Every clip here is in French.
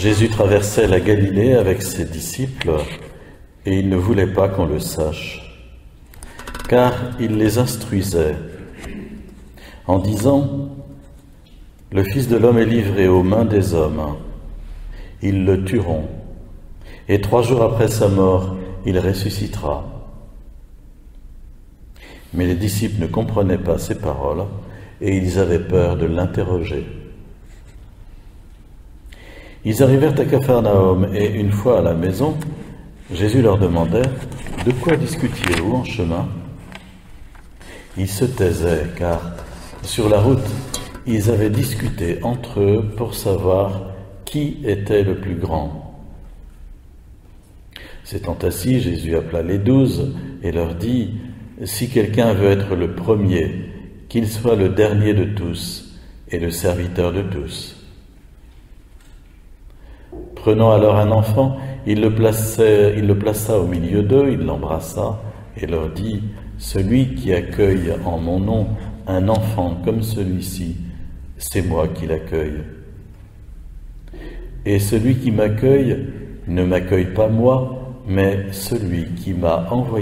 Jésus traversait la Galilée avec ses disciples et il ne voulait pas qu'on le sache, car il les instruisait en disant « Le Fils de l'homme est livré aux mains des hommes, ils le tueront, et 3 jours après sa mort, il ressuscitera. » Mais les disciples ne comprenaient pas ces paroles et ils avaient peur de l'interroger. Ils arrivèrent à Capharnaüm et une fois à la maison, Jésus leur demandait « De quoi discutiez-vous en chemin ?» Ils se taisaient car sur la route, ils avaient discuté entre eux pour savoir qui était le plus grand. S'étant assis, Jésus appela les 12 et leur dit « Si quelqu'un veut être le premier, qu'il soit le dernier de tous et le serviteur de tous. » Prenant alors un enfant, il le plaça au milieu d'eux, il l'embrassa et leur dit « Celui qui accueille en mon nom un enfant comme celui-ci, c'est moi qui l'accueille. Et celui qui m'accueille ne m'accueille pas moi, mais celui qui m'a envoyé. »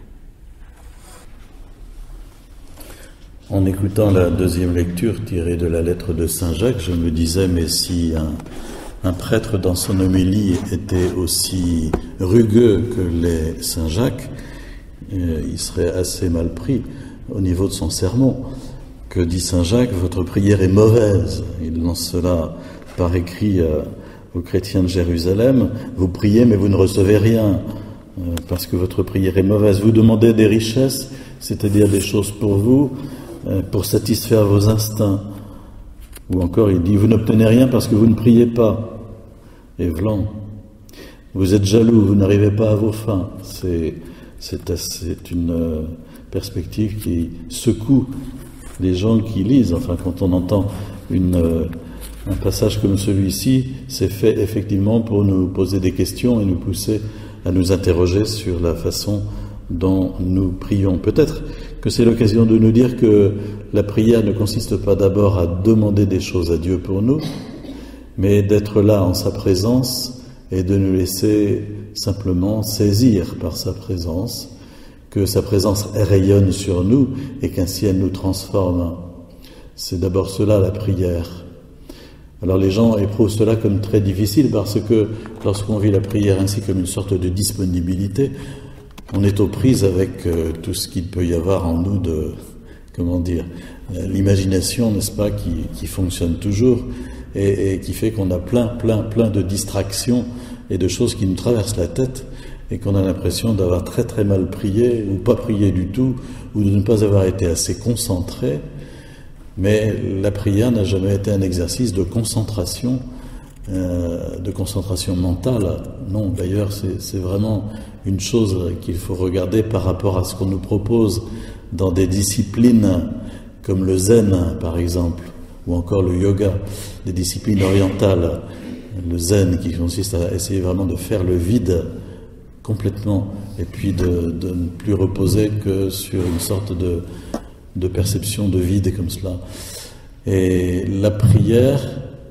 En écoutant la deuxième lecture tirée de la lettre de Saint Jacques, je me disais, mais si un prêtre dans son homélie était aussi rugueux que l'est Saint Jacques, il serait assez mal pris au niveau de son sermon. Que dit Saint Jacques? Votre prière est mauvaise. Il lance cela par écrit aux chrétiens de Jérusalem. Vous priez mais vous ne recevez rien parce que votre prière est mauvaise. Vous demandez des richesses, c'est-à-dire des choses pour vous, pour satisfaire vos instincts. Ou encore il dit, vous n'obtenez rien parce que vous ne priez pas. Et vlan. Vous êtes jaloux, vous n'arrivez pas à vos fins. C'est une perspective qui secoue les gens qui lisent. Enfin, quand on entend un passage comme celui-ci, c'est fait effectivement pour nous poser des questions et nous pousser à nous interroger sur la façon dont nous prions. Peut-être que c'est l'occasion de nous dire que la prière ne consiste pas d'abord à demander des choses à Dieu pour nous, mais d'être là en sa présence et de nous laisser simplement saisir par sa présence, que sa présence rayonne sur nous et qu'ainsi elle nous transforme. C'est d'abord cela la prière. Alors les gens éprouvent cela comme très difficile parce que lorsqu'on vit la prière ainsi comme une sorte de disponibilité, on est aux prises avec tout ce qu'il peut y avoir en nous de, l'imagination, n'est-ce pas, qui fonctionne toujours et qui fait qu'on a plein de distractions et de choses qui nous traversent la tête et qu'on a l'impression d'avoir très très mal prié ou pas prié du tout ou de ne pas avoir été assez concentré. Mais la prière n'a jamais été un exercice de concentration mentale. Non, d'ailleurs, c'est vraiment une chose qu'il faut regarder par rapport à ce qu'on nous propose dans des disciplines comme le zen, par exemple, ou encore le yoga, des disciplines orientales. Le zen qui consiste à essayer vraiment de faire le vide complètement et puis de ne plus reposer que sur une sorte de perception de vide comme cela. Et la prière,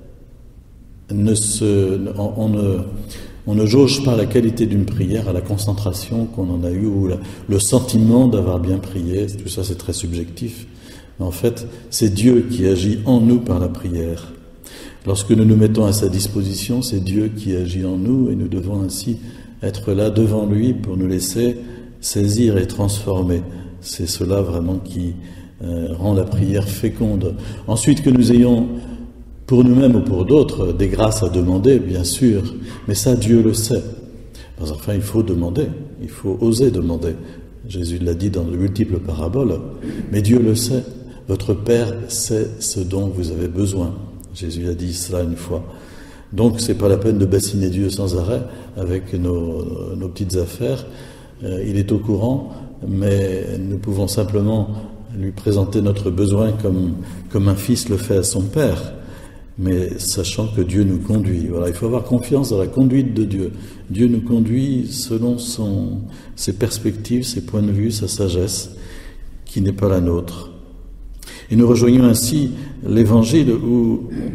on ne jauge pas la qualité d'une prière à la concentration qu'on en a eue ou le sentiment d'avoir bien prié. Tout ça, c'est très subjectif. Mais en fait, c'est Dieu qui agit en nous par la prière. Lorsque nous nous mettons à sa disposition, c'est Dieu qui agit en nous et nous devons ainsi être là devant lui pour nous laisser saisir et transformer. C'est cela vraiment qui rend la prière féconde. Ensuite, que nous ayons pour nous-mêmes ou pour d'autres des grâces à demander, bien sûr, mais ça, Dieu le sait. Enfin, il faut demander, il faut oser demander. Jésus l'a dit dans de multiples paraboles, mais Dieu le sait. Votre Père sait ce dont vous avez besoin. Jésus a dit cela une fois. Donc, c'est pas la peine de bassiner Dieu sans arrêt avec nos petites affaires. Il est au courant, mais nous pouvons simplement lui présenter notre besoin comme un fils le fait à son père, mais sachant que Dieu nous conduit. Voilà, il faut avoir confiance dans la conduite de Dieu. Dieu nous conduit selon ses perspectives, ses points de vue, sa sagesse, qui n'est pas la nôtre. Et nous rejoignons ainsi l'Évangile où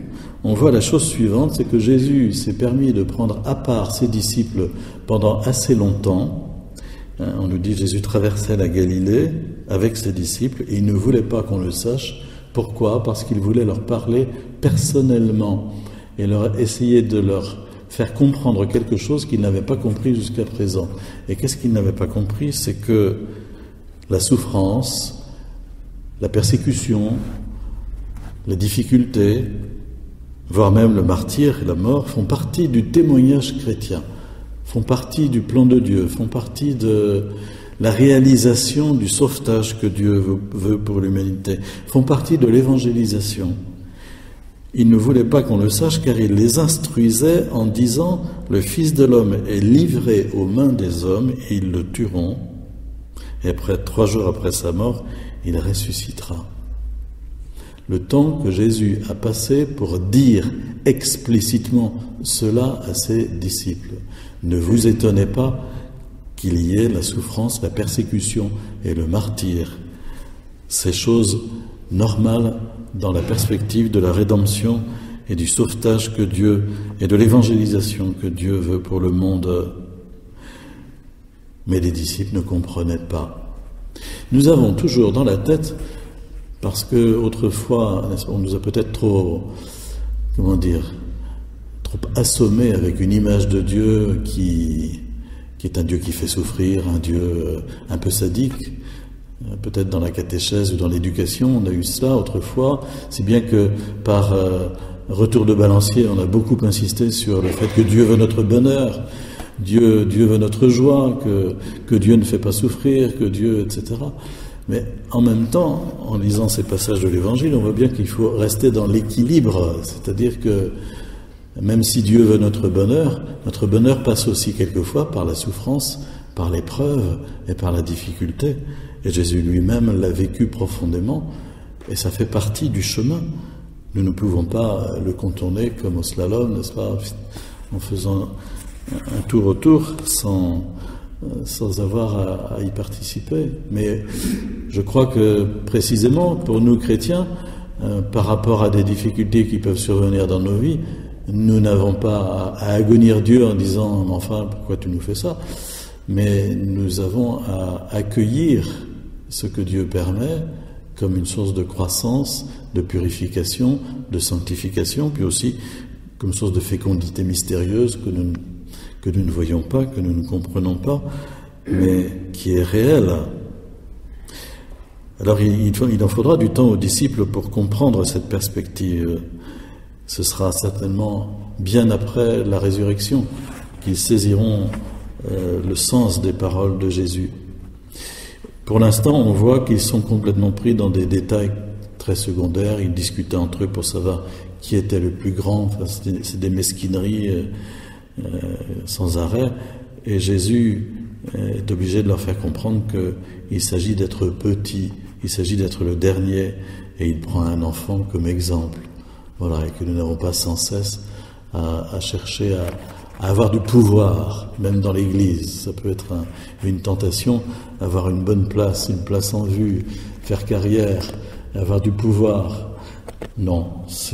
on voit la chose suivante, c'est que Jésus s'est permis de prendre à part ses disciples pendant assez longtemps. On nous dit que Jésus traversait la Galilée avec ses disciples et il ne voulait pas qu'on le sache. Pourquoi ? Parce qu'il voulait leur parler personnellement et essayer de leur faire comprendre quelque chose qu'ils n'avaient pas compris jusqu'à présent. Et qu'est-ce qu'ils n'avaient pas compris ? C'est que la souffrance, la persécution, les difficultés, voire même le martyre et la mort, font partie du témoignage chrétien, font partie du plan de Dieu, font partie de la réalisation du sauvetage que Dieu veut pour l'humanité, font partie de l'évangélisation. Il ne voulait pas qu'on le sache car il les instruisait en disant « Le Fils de l'homme est livré aux mains des hommes et ils le tueront. Et 3 jours après sa mort, il ressuscitera. » Le temps que Jésus a passé pour dire explicitement cela à ses disciples. Ne vous étonnez pas qu'il y ait la souffrance, la persécution et le martyre. Ces choses normales dans la perspective de la rédemption et du sauvetage que Dieu et de l'évangélisation que Dieu veut pour le monde. Mais les disciples ne comprenaient pas. Nous avons toujours dans la tête, parce que autrefois on nous a peut-être trop assommés avec une image de Dieu qui est un Dieu qui fait souffrir, un Dieu un peu sadique. Peut-être dans la catéchèse ou dans l'éducation, on a eu cela autrefois, si bien que par retour de balancier, on a beaucoup insisté sur le fait que Dieu veut notre bonheur, Dieu veut notre joie, que Dieu ne fait pas souffrir, que Dieu, etc. Mais en même temps, en lisant ces passages de l'Évangile, on voit bien qu'il faut rester dans l'équilibre, c'est-à-dire que même si Dieu veut notre bonheur passe aussi quelquefois par la souffrance, par l'épreuve et par la difficulté. Et Jésus lui-même l'a vécu profondément, et ça fait partie du chemin. Nous ne pouvons pas le contourner comme au slalom, n'est-ce pas, en faisant un tour autour sans avoir à y participer. Mais je crois que précisément pour nous chrétiens, par rapport à des difficultés qui peuvent survenir dans nos vies, nous n'avons pas à agonir Dieu en disant « Enfin, pourquoi tu nous fais ça ?» Mais nous avons à accueillir ce que Dieu permet comme une source de croissance, de purification, de sanctification, puis aussi comme source de fécondité mystérieuse que nous ne voyons pas, que nous ne comprenons pas, mais qui est réelle. Alors il en faudra du temps aux disciples pour comprendre cette perspective. Ce sera certainement bien après la résurrection qu'ils saisiront le sens des paroles de Jésus. Pour l'instant, on voit qu'ils sont complètement pris dans des détails très secondaires. Ils discutaient entre eux pour savoir qui était le plus grand. Enfin, c'est des mesquineries sans arrêt. Et Jésus est obligé de leur faire comprendre qu'il s'agit d'être petit, il s'agit d'être le dernier, et il prend un enfant comme exemple. Voilà, et que nous n'avons pas sans cesse à chercher à avoir du pouvoir, même dans l'Église. Ça peut être une tentation, avoir une bonne place, une place en vue, faire carrière, avoir du pouvoir. Non,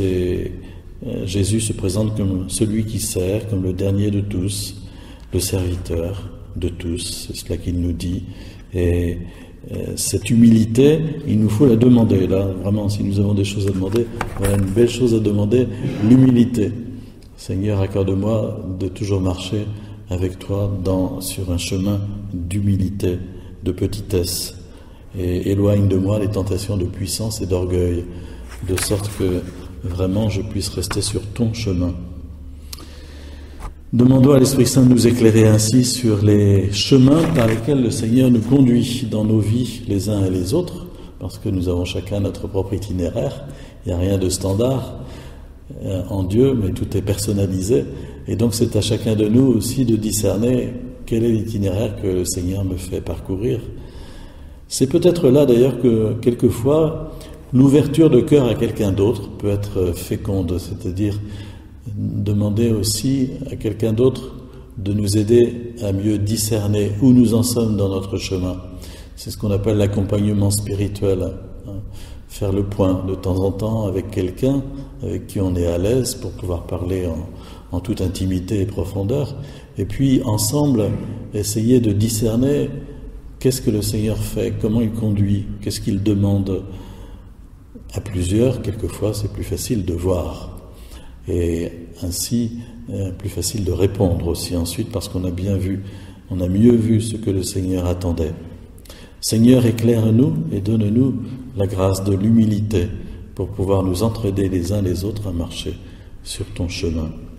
Jésus se présente comme celui qui sert, comme le dernier de tous, le serviteur de tous, c'est cela qu'il nous dit. Et cette humilité, il nous faut la demander. Là, vraiment, si nous avons des choses à demander, voilà une belle chose à demander, l'humilité. Seigneur, accorde-moi de toujours marcher avec toi sur un chemin d'humilité, de petitesse, et éloigne de moi les tentations de puissance et d'orgueil, de sorte que vraiment je puisse rester sur ton chemin. Demandons à l'Esprit Saint de nous éclairer ainsi sur les chemins par lesquels le Seigneur nous conduit dans nos vies les uns et les autres, parce que nous avons chacun notre propre itinéraire, il n'y a rien de standard en Dieu, mais tout est personnalisé, et donc c'est à chacun de nous aussi de discerner quel est l'itinéraire que le Seigneur me fait parcourir. C'est peut-être là d'ailleurs que quelquefois l'ouverture de cœur à quelqu'un d'autre peut être féconde, c'est-à-dire demander aussi à quelqu'un d'autre de nous aider à mieux discerner où nous en sommes dans notre chemin. C'est ce qu'on appelle l'accompagnement spirituel. faire le point de temps en temps avec quelqu'un avec qui on est à l'aise pour pouvoir parler en toute intimité et profondeur, et puis ensemble essayer de discerner qu'est-ce que le Seigneur fait, comment il conduit, qu'est-ce qu'il demande. À plusieurs, quelquefois, c'est plus facile de voir, et ainsi plus facile de répondre aussi ensuite, parce qu'on a bien vu, on a mieux vu ce que le Seigneur attendait. Seigneur, éclaire-nous et donne-nous la grâce de l'humilité pour pouvoir nous entraider les uns les autres à marcher sur ton chemin.